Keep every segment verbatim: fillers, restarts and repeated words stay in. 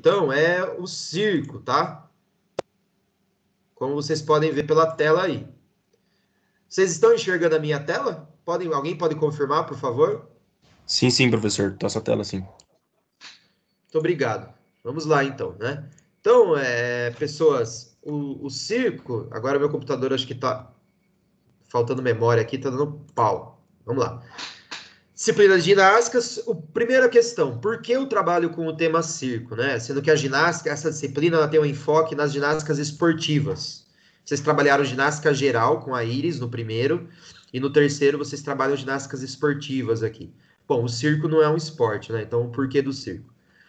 então, é o circo, tá? Como vocês podem ver pela tela aí. Vocês estão enxergando a minha tela? Podem, alguém pode confirmar, por favor? Sim, sim, professor. Tá sua tela, sim. Muito obrigado. Vamos lá, então, né? Então, é, pessoas, o, o circo... Agora meu computador acho que está faltando memória aqui, está dando pau. Vamos lá. Disciplinas ginásticas, a primeira questão, por que eu trabalho com o tema circo, né? Sendo que a ginástica, essa disciplina, ela tem um enfoque nas ginásticas esportivas. Vocês trabalharam ginástica geral com a Iris no primeiro, e no terceiro vocês trabalham ginásticas esportivas aqui. Bom, o circo não é um esporte, né? Então, por que do circo?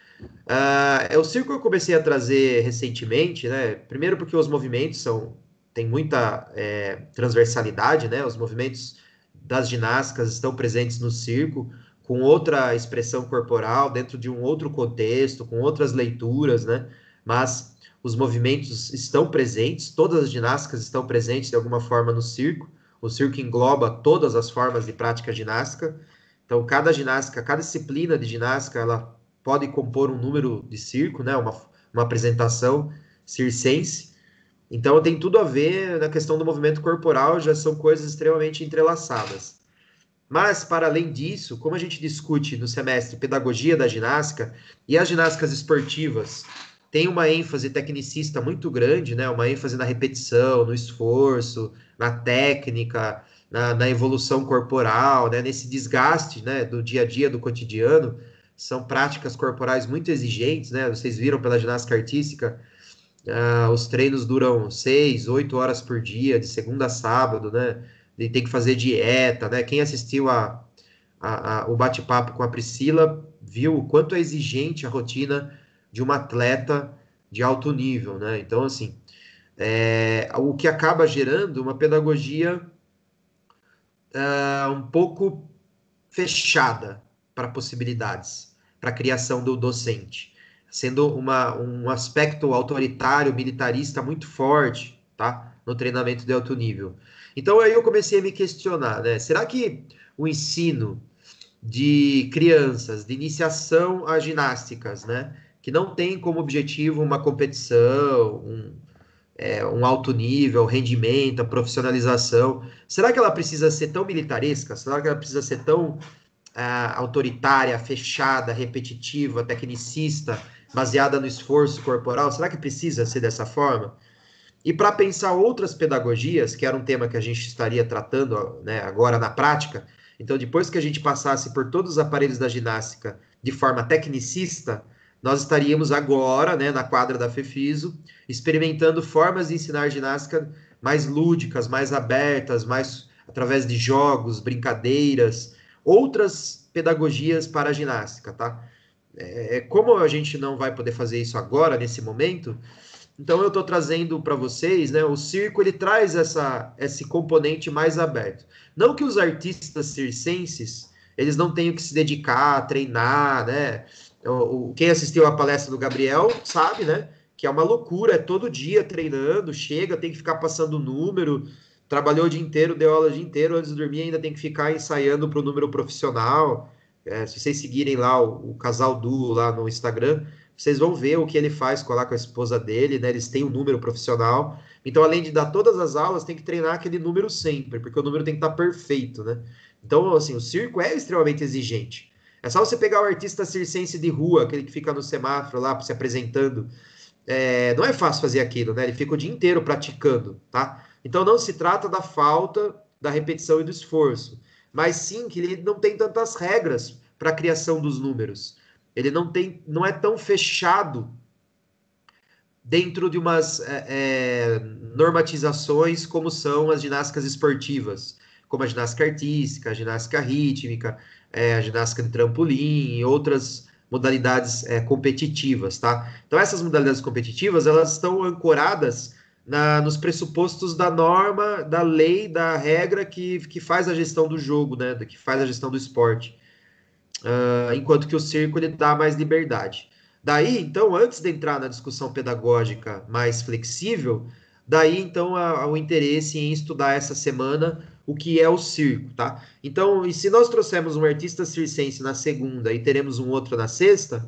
Uh, é o circo que eu comecei a trazer recentemente, né? Primeiro porque os movimentos são, tem muita é, transversalidade, né? Os movimentos das ginásticas estão presentes no circo, com outra expressão corporal, dentro de um outro contexto, com outras leituras, né? Mas os movimentos estão presentes, todas as ginásticas estão presentes de alguma forma no circo. O circo engloba todas as formas de prática ginástica. Então, cada ginástica, cada disciplina de ginástica, ela pode compor um número de circo, né? Uma, uma apresentação circense. Então tem tudo a ver na questão do movimento corporal, já são coisas extremamente entrelaçadas. Mas, para além disso, como a gente discute no semestre pedagogia da ginástica e as ginásticas esportivas tem uma ênfase tecnicista muito grande, né? Uma ênfase na repetição, no esforço, na técnica, na, na evolução corporal, né? Nesse desgaste, né? Do dia a dia, do cotidiano. São práticas corporais muito exigentes, né? Vocês viram pela ginástica artística, uh, os treinos duram seis, oito horas por dia, de segunda a sábado, né? E tem que fazer dieta, né? Quem assistiu a, a, a, o bate-papo com a Priscila viu o quanto é exigente a rotina de uma atleta de alto nível, né? Então, assim, é, o que acaba gerando uma pedagogia uh, um pouco fechada para possibilidades, para a criação do docente, sendo uma, um aspecto autoritário, militarista muito forte, tá? No treinamento de alto nível. Então aí eu comecei a me questionar, né? Será que o ensino de crianças, de iniciação a ginásticas, né? Que não tem como objetivo uma competição, um, é, um alto nível, rendimento, a profissionalização. Será que ela precisa ser tão militaresca? Será que ela precisa ser tão uh, autoritária, fechada, repetitiva, tecnicista, baseada no esforço corporal? Será que precisa ser dessa forma? E para pensar outras pedagogias, que era um tema que a gente estaria tratando, né, agora na prática, então depois que a gente passasse por todos os aparelhos da ginástica de forma tecnicista, nós estaríamos agora, né, na quadra da FEFISO, experimentando formas de ensinar ginástica mais lúdicas, mais abertas, mais através de jogos, brincadeiras, outras pedagogias para a ginástica, tá? É, como a gente não vai poder fazer isso agora, nesse momento, então eu estou trazendo para vocês, né? O circo ele traz essa, esse componente mais aberto. Não que os artistas circenses eles não tenham que se dedicar a treinar, né? O, o, quem assistiu a palestra do Gabriel sabe, né? Que é uma loucura, é todo dia treinando, chega, tem que ficar passando número, trabalhou o dia inteiro, deu aula o dia inteiro, antes de dormir ainda tem que ficar ensaiando para o número profissional. É, se vocês seguirem lá o, o Casal Duo lá no Instagram, vocês vão ver o que ele faz com, lá, com a esposa dele, né? Eles têm um número profissional. Então, além de dar todas as aulas, tem que treinar aquele número sempre, porque o número tem que estar perfeito, né? Então, assim, o circo é extremamente exigente. É só você pegar o artista circense de rua, aquele que fica no semáforo lá, se apresentando. É, não é fácil fazer aquilo, né? Ele fica o dia inteiro praticando, tá? Então, não se trata da falta da repetição e do esforço, mas sim que ele não tem tantas regras para a criação dos números. Ele não tem, não é tão fechado dentro de umas é, é, normatizações como são as ginásticas esportivas, como a ginástica artística, a ginástica rítmica, é, a ginástica de trampolim e outras modalidades é, competitivas, tá? Então essas modalidades competitivas elas estão ancoradas na, nos pressupostos da norma, da lei, da regra que, que faz a gestão do jogo, né? Que faz a gestão do esporte. Uh, enquanto que o circo ele dá mais liberdade. Daí, então, antes de entrar na discussão pedagógica mais flexível, daí, então, a, a, o interesse em estudar essa semana o que é o circo, tá? Então, e se nós trouxermos um artista circense na segunda e teremos um outro na sexta,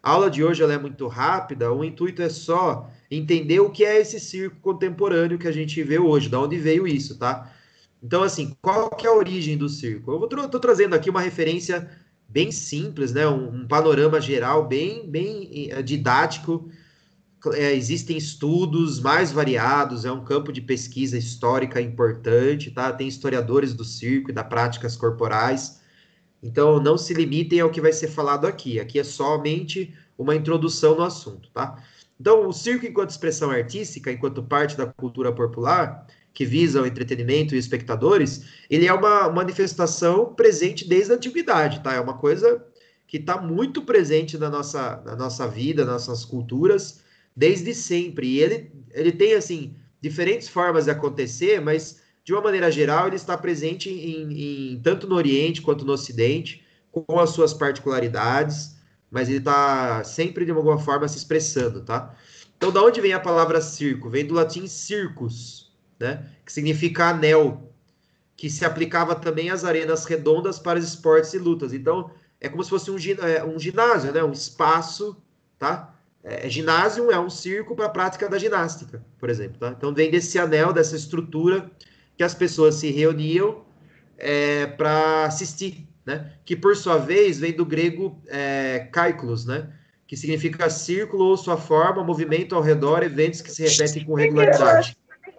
A aula de hoje ela é muito rápida, o intuito é só entender o que é esse circo contemporâneo que a gente vê hoje, da onde veio isso, tá? Então, assim, qual que é a origem do circo? Eu vou tra tô trazendo aqui uma referência bem simples, né? Um, um panorama geral bem, bem eh, didático. É, existem estudos mais variados, é um campo de pesquisa histórica importante, tá? Tem historiadores do circo e das práticas corporais. Então, não se limitem ao que vai ser falado aqui. Aqui é somente uma introdução no assunto, tá? Então, o circo, enquanto expressão artística, enquanto parte da cultura popular, que visa o entretenimento e espectadores, ele é uma manifestação presente desde a antiguidade, tá? É uma coisa que está muito presente na nossa, na nossa vida, nas nossas culturas, desde sempre. E ele, ele tem, assim, diferentes formas de acontecer, mas de uma maneira geral, ele está presente em, em, tanto no Oriente quanto no Ocidente, com as suas particularidades, mas ele está sempre de alguma forma se expressando, tá? Então, da onde vem a palavra circo? Vem do latim circus, né? Que significa anel, que se aplicava também às arenas redondas para esportes e lutas. Então, é como se fosse um, um ginásio, né? Um espaço, tá? É, ginásio é um circo para a prática da ginástica, por exemplo, tá? Então, vem desse anel, dessa estrutura que as pessoas se reuniam é, para assistir, né? Que por sua vez vem do grego é, kaiklos, né? Que significa círculo ou sua forma, movimento ao redor, eventos que se repetem com regularidade.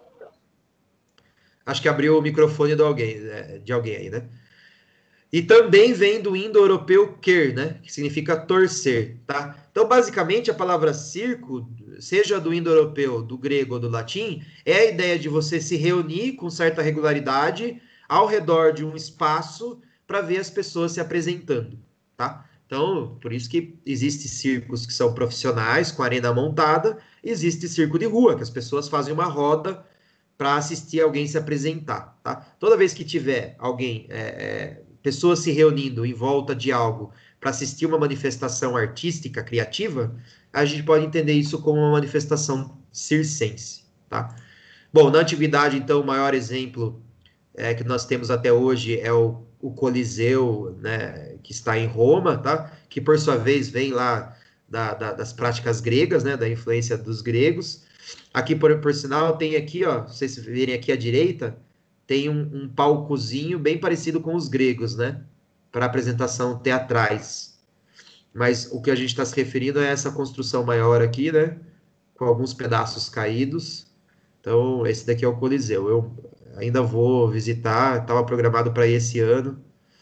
Acho que abriu o microfone de alguém, de alguém aí, né? E também vem do indo-europeu ker, né? Que significa torcer, tá? Então, basicamente, a palavra circo, seja do indo-europeu, do grego ou do latim, é a ideia de você se reunir com certa regularidade ao redor de um espaço para ver as pessoas se apresentando, tá? Então, por isso que existe circos que são profissionais, com arena montada, e existe circo de rua, que as pessoas fazem uma roda para assistir alguém se apresentar, tá? Toda vez que tiver alguém, é, é, pessoas se reunindo em volta de algo para assistir uma manifestação artística, criativa, a gente pode entender isso como uma manifestação circense, tá? Bom, na antiguidade, então, o maior exemplo é, que nós temos até hoje é o, o Coliseu, né, que está em Roma, tá? Que por sua vez vem lá da, da, das práticas gregas, né, da influência dos gregos. Aqui, por, por sinal, tem aqui, ó, vocês verem aqui à direita, tem um, um palcozinho bem parecido com os gregos, né? Para apresentação teatrais. Mas o que a gente está se referindo é essa construção maior aqui, né? Com alguns pedaços caídos. Então, esse daqui é o Coliseu. Eu ainda vou visitar, estava programado para esse ano,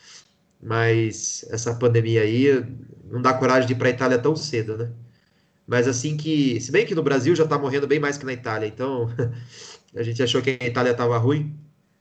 mas essa pandemia aí não dá coragem de ir para a Itália tão cedo, né? Mas assim que, se bem que no Brasil já está morrendo bem mais que na Itália, então a gente achou que a Itália estava ruim,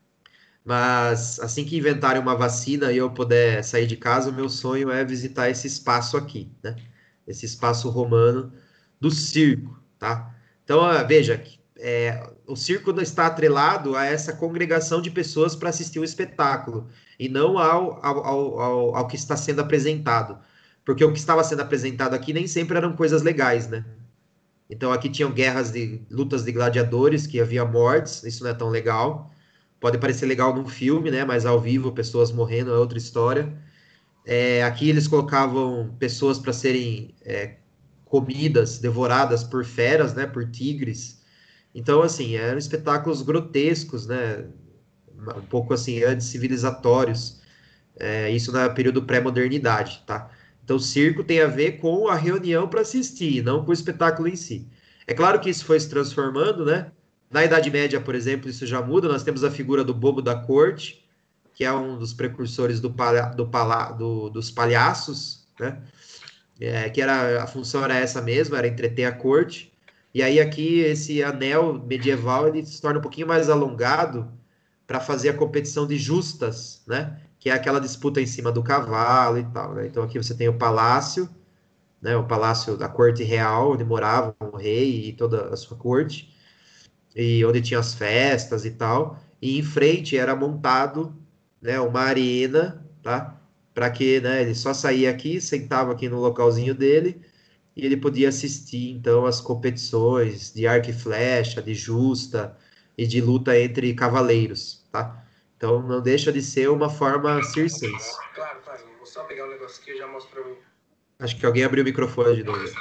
mas assim que inventarem uma vacina e eu puder sair de casa, o meu sonho é visitar esse espaço aqui, né? Esse espaço romano do circo, tá? Então, ah, veja, é, o circo não está atrelado a essa congregação de pessoas para assistir o espetáculo, e não ao, ao, ao, ao, ao que está sendo apresentado. Porque o que estava sendo apresentado aqui nem sempre eram coisas legais, né? Então aqui tinham guerras de lutas de gladiadores, que havia mortes, isso não é tão legal. Pode parecer legal num filme, né? Mas ao vivo, pessoas morrendo é outra história. É, aqui eles colocavam pessoas para serem é, comidas, devoradas por feras, né? Por tigres. Então, assim, eram espetáculos grotescos, né? Um pouco assim, anticivilizatórios. É, isso no período pré-modernidade, tá? Então, o circo tem a ver com a reunião para assistir, não com o espetáculo em si. É claro que isso foi se transformando, né? Na Idade Média, por exemplo, isso já muda. Nós temos a figura do bobo da corte, que é um dos precursores do palha do palha do, dos palhaços, né? É, que era a função era essa mesma, era entreter a corte. E aí aqui esse anel medieval ele se torna um pouquinho mais alongado para fazer a competição de justas, né? Que é aquela disputa em cima do cavalo e tal, né? Então aqui você tem o palácio, né? O palácio da corte real, onde morava o rei e toda a sua corte, e onde tinha as festas e tal. E em frente era montado, né? Uma arena, tá? Para que, né? Ele só saía aqui, sentava aqui no localzinho dele e ele podia assistir então as competições de arco e flecha, de justa e de luta entre cavaleiros, tá? Então não deixa de ser uma forma circense. Claro, claro. Vou só pegar um negócio aqui e já mostro pra mim. Acho que alguém abriu o microfone de novo.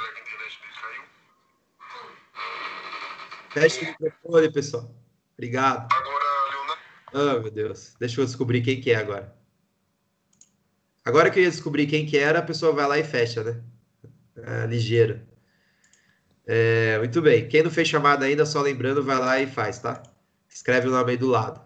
Feche o microfone, pessoal. Obrigado. Ah, meu Deus. Deixa eu descobrir quem que é agora. Agora que eu ia descobrir quem que era, a pessoa vai lá e fecha, né? Ah, ligeiro. É, muito bem. Quem não fez chamada ainda, só lembrando, vai lá e faz, tá? Escreve o nome aí do lado.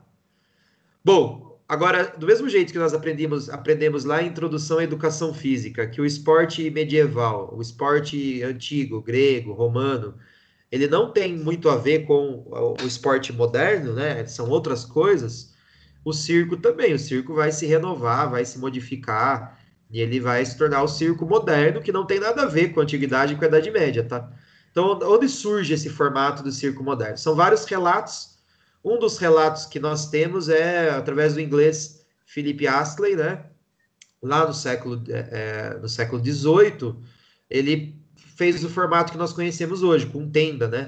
Bom, agora, do mesmo jeito que nós aprendemos, aprendemos lá em Introdução à Educação Física, que o esporte medieval, o esporte antigo, grego, romano, ele não tem muito a ver com o esporte moderno, né? São outras coisas. O circo também, o circo vai se renovar, vai se modificar, e ele vai se tornar o circo moderno, que não tem nada a ver com a antiguidade e com a Idade Média, tá? Então, onde surge esse formato do circo moderno? São vários relatos. Um dos relatos que nós temos é através do inglês Philip Astley, né? Lá no século, é, no século dezoito, ele fez o formato que nós conhecemos hoje, com tenda, né?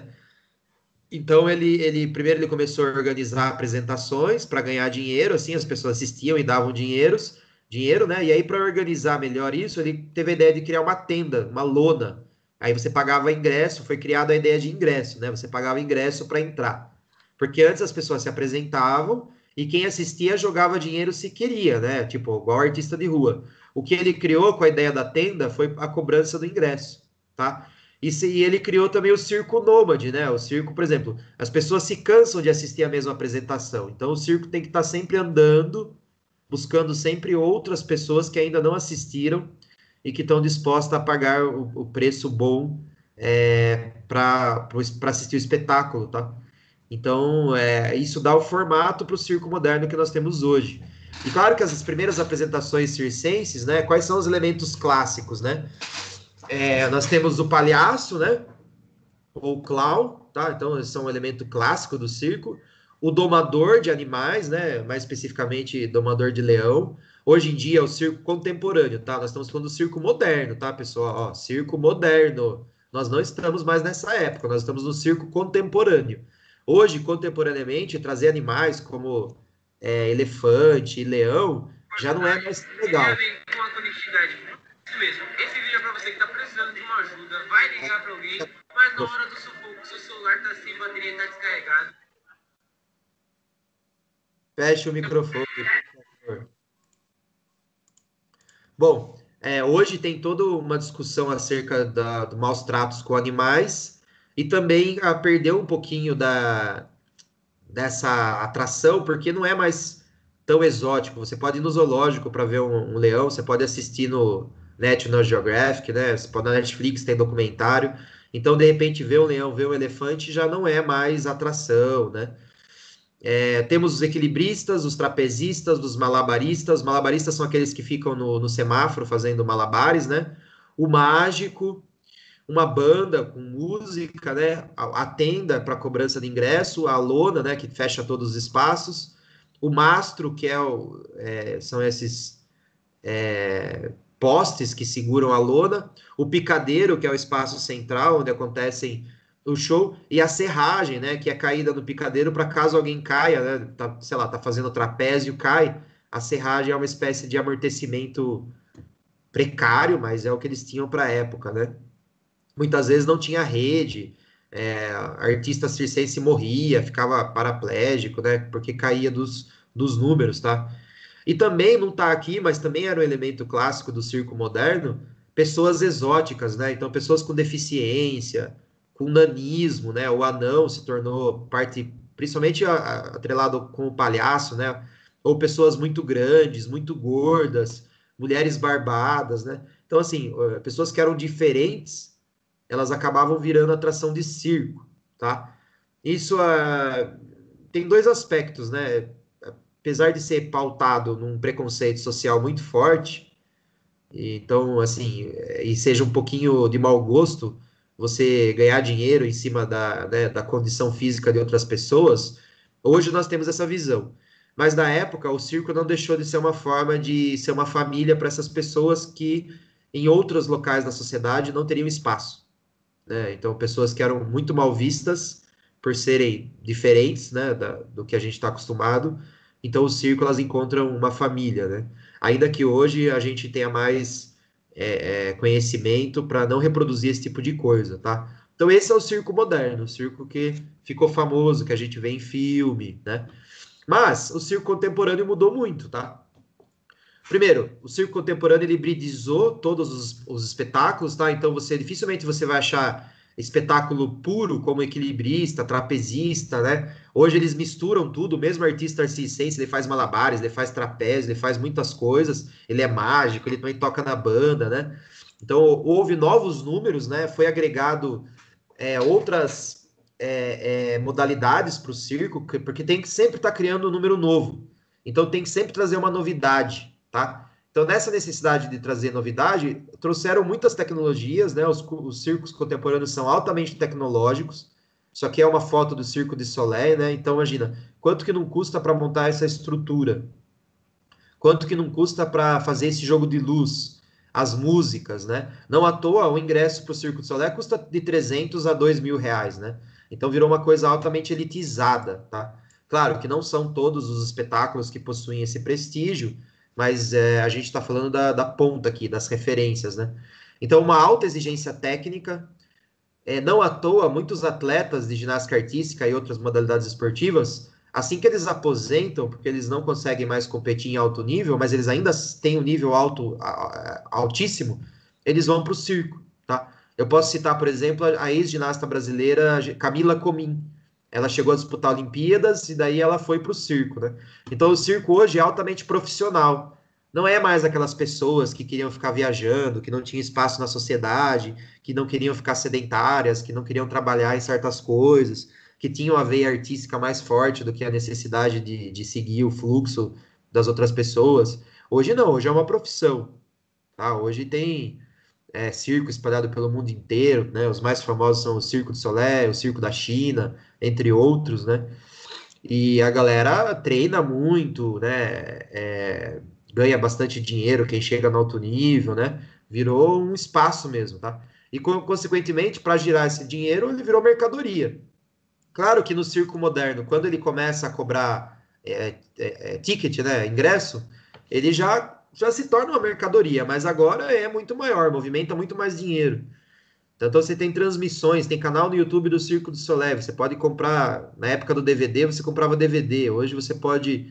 Então ele, ele primeiro ele começou a organizar apresentações para ganhar dinheiro, assim as pessoas assistiam e davam dinheiros, dinheiro, né? E aí para organizar melhor isso, ele teve a ideia de criar uma tenda, uma lona. Aí você pagava ingresso, foi criada a ideia de ingresso, né? Você pagava ingresso para entrar. Porque antes as pessoas se apresentavam e quem assistia jogava dinheiro se queria, né? Tipo, igual artista de rua. O que ele criou com a ideia da tenda foi a cobrança do ingresso, tá? E, se, e ele criou também o circo nômade, né? O circo, por exemplo, as pessoas se cansam de assistir a mesma apresentação. Então o circo tem que estar sempre andando, buscando sempre outras pessoas que ainda não assistiram e que estão dispostas a pagar o, o preço bom é, para assistir o espetáculo, tá? Então, é, isso dá o formato para o circo moderno que nós temos hoje. E claro que as primeiras apresentações circenses, né? Quais são os elementos clássicos, né? É, nós temos o palhaço, né? Ou clown, tá? Então, esse é um elemento clássico do circo. O domador de animais, né? Mais especificamente, domador de leão. Hoje em dia é o circo contemporâneo, tá? Nós estamos falando do circo moderno, tá, pessoal? Ó, circo moderno. Nós não estamos mais nessa época, nós estamos no circo contemporâneo. Hoje, contemporaneamente, trazer animais como é, elefante e leão já não é mais legal. Com a conectividade. Isso mesmo. Esse vídeo é para você que está precisando de uma ajuda, vai ligar para alguém, mas na hora do sufoco, seu celular está sem bateria, está descarregado. Feche o microfone, por favor. Bom, é, hoje tem toda uma discussão acerca da, do maus tratos com animais e também a perder um pouquinho da, dessa atração, porque não é mais tão exótico. Você pode ir no zoológico para ver um, um leão, você pode assistir no National Geographic, né? Você pode, na Netflix tem documentário. Então, de repente, ver um leão, ver um elefante já não é mais atração, né? É, temos os equilibristas, os trapezistas, os malabaristas. Os malabaristas são aqueles que ficam no, no semáforo fazendo malabares, né? O mágico, uma banda com música, né? A, a tenda para cobrança de ingresso, a lona, né? Que fecha todos os espaços, o mastro, que é o, é, são esses é, postes que seguram a lona, o picadeiro, que é o espaço central onde acontecem o show, e a serragem, né? Que é a caída do picadeiro para caso alguém caia, né? Tá, sei lá, tá fazendo trapézio, cai. A serragem é uma espécie de amortecimento precário, mas é o que eles tinham para a época, né? Muitas vezes não tinha rede, é, artista circense morria, ficava paraplégico, né? Porque caía dos, dos números, tá? E também não tá aqui, mas também era um elemento clássico do circo moderno, pessoas exóticas, né? Então, pessoas com deficiência, com nanismo, né? O anão se tornou parte, principalmente a- a- atrelado com o palhaço, né? Ou pessoas muito grandes, muito gordas, mulheres barbadas, né? Então, assim, eh, pessoas que eram diferentes elas acabavam virando atração de circo, tá? Isso uh, tem dois aspectos, né? Apesar de ser pautado num preconceito social muito forte, então, assim, e seja um pouquinho de mau gosto você ganhar dinheiro em cima da, né, da condição física de outras pessoas, hoje nós temos essa visão. Mas na época, o circo não deixou de ser uma forma de ser uma família para essas pessoas que em outros locais da sociedade não teriam espaço, né? Então, pessoas que eram muito mal vistas por serem diferentes, né, da, do que a gente está acostumado. Então, o circo, elas encontram uma família, né? Ainda que hoje a gente tenha mais é, é, conhecimento para não reproduzir esse tipo de coisa, tá? Então esse é o circo moderno, o circo que ficou famoso, que a gente vê em filme, né? Mas o circo contemporâneo mudou muito, tá? Primeiro, o circo contemporâneo ele hibridizou todos os, os espetáculos, tá? Então você dificilmente você vai achar espetáculo puro como equilibrista, trapezista, né? Hoje eles misturam tudo, mesmo artista circense, ele faz malabares, ele faz trapézio, ele faz muitas coisas, ele é mágico, ele também toca na banda, né? Então houve novos números, né? Foi agregado é, outras é, é, modalidades para o circo, porque tem que sempre estar tá criando um número novo. Então tem que sempre trazer uma novidade, tá? Então, nessa necessidade de trazer novidade, trouxeram muitas tecnologias, né? Os, os circos contemporâneos são altamente tecnológicos. Isso aqui é uma foto do Circo de Soleil, né? Então, imagina, quanto que não custa para montar essa estrutura? Quanto que não custa para fazer esse jogo de luz? As músicas, né? Não à toa, o ingresso para o Circo de Soleil custa de trezentos a dois mil reais, né? Então, virou uma coisa altamente elitizada, tá? Claro que não são todos os espetáculos que possuem esse prestígio, mas é, a gente está falando da, da ponta aqui, das referências, né? Então, uma alta exigência técnica, é, não à toa, muitos atletas de ginástica artística e outras modalidades esportivas, assim que eles aposentam, porque eles não conseguem mais competir em alto nível, mas eles ainda têm um nível alto, altíssimo, eles vão para o circo, tá? Eu posso citar, por exemplo, a ex-ginasta brasileira Camila Comim. Ela chegou a disputar Olimpíadas e daí ela foi para o circo, né? Então o circo hoje é altamente profissional. Não é mais aquelas pessoas que queriam ficar viajando, que não tinham espaço na sociedade, que não queriam ficar sedentárias, que não queriam trabalhar em certas coisas, que tinham a veia artística mais forte do que a necessidade de, de seguir o fluxo das outras pessoas. Hoje não, hoje é uma profissão, tá? Hoje tem é, circo espalhado pelo mundo inteiro, né? Os mais famosos são o Circo de Soleil, o Circo da China, entre outros, né? E a galera treina muito, né? É, ganha bastante dinheiro, quem chega no alto nível, né? Virou um espaço mesmo, tá? E, consequentemente, para girar esse dinheiro, ele virou mercadoria. Claro que no circo moderno, quando ele começa a cobrar é, é, é, ticket, né? Ingresso, ele já, já se torna uma mercadoria, mas agora é muito maior, movimenta muito mais dinheiro. Então você tem transmissões, tem canal no YouTube do Circo do Soleil, você pode comprar, na época do D V D, você comprava D V D, hoje você pode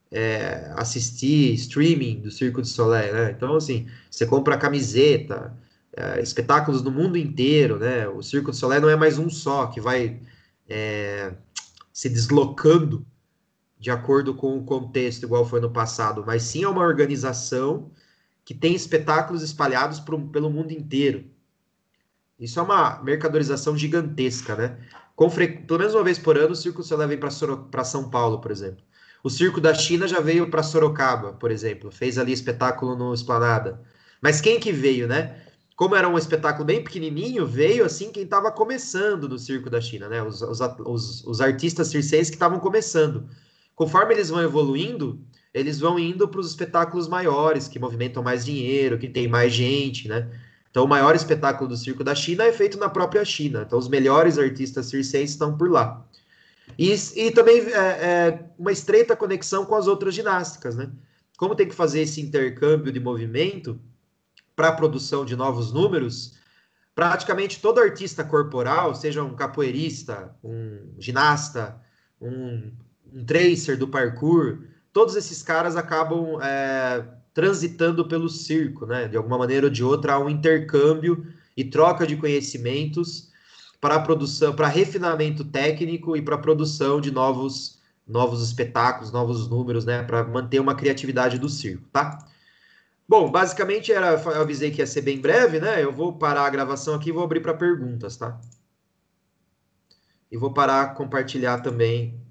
é, assistir streaming do Circo do Soleil, né? Então, assim, você compra camiseta, é, espetáculos no mundo inteiro, né? O Circo do Soleil não é mais um só, que vai é, se deslocando de acordo com o contexto, igual foi no passado, mas sim é uma organização que tem espetáculos espalhados pro, pelo mundo inteiro. Isso é uma mercadorização gigantesca, né? Com fre... Pelo menos uma vez por ano, o Circo do Soleil vem para Soro... São Paulo, por exemplo. O Circo da China já veio para Sorocaba, por exemplo. Fez ali espetáculo no Esplanada. Mas quem que veio, né? Como era um espetáculo bem pequenininho, veio assim quem estava começando no Circo da China, né? Os, os, os, os artistas circenses que estavam começando. Conforme eles vão evoluindo, eles vão indo para os espetáculos maiores, que movimentam mais dinheiro, que tem mais gente, né? Então, o maior espetáculo do circo da China é feito na própria China. Então, os melhores artistas circenses estão por lá. E, e também é, é, uma estreita conexão com as outras ginásticas, né? Como tem que fazer esse intercâmbio de movimento para a produção de novos números, praticamente todo artista corporal, seja um capoeirista, um ginasta, um, um tracer do parkour, todos esses caras acabam é, transitando pelo circo, né? De alguma maneira ou de outra, há um intercâmbio e troca de conhecimentos para a produção, para refinamento técnico e para a produção de novos, novos espetáculos, novos números, né? Para manter uma criatividade do circo, tá? Bom, basicamente era, eu avisei que ia ser bem breve, né? Eu vou parar a gravação aqui e vou abrir para perguntas, tá? E vou parar compartilhar também